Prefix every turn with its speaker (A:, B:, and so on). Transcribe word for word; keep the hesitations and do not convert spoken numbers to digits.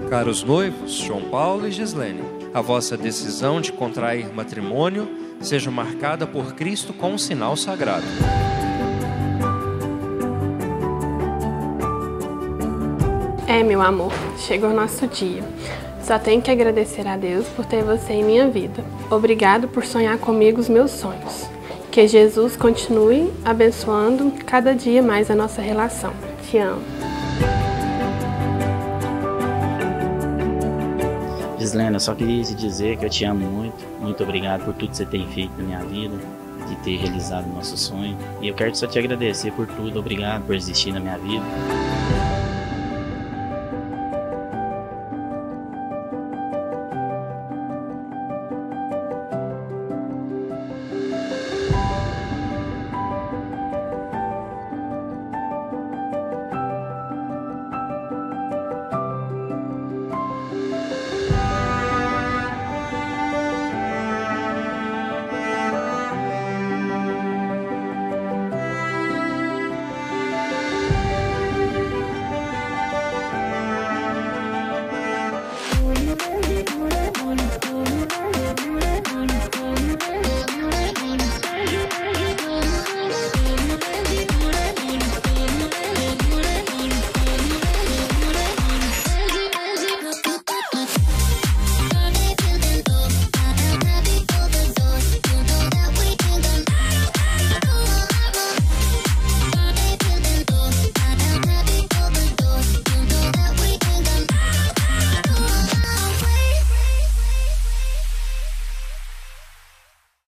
A: Caros noivos, João Paulo e Gislene, a vossa decisão de contrair matrimônio seja marcada por Cristo com um sinal sagrado.
B: É, meu amor, chegou o nosso dia. Só tenho que agradecer a Deus por ter você em minha vida. Obrigado por sonhar comigo os meus sonhos. Que Jesus continue abençoando cada dia mais a nossa relação. Te amo.
C: Gislene, eu só queria te dizer que eu te amo muito. Muito obrigado por tudo que você tem feito na minha vida, de ter realizado o nosso sonho. E eu quero só te agradecer por tudo. Obrigado por existir na minha vida.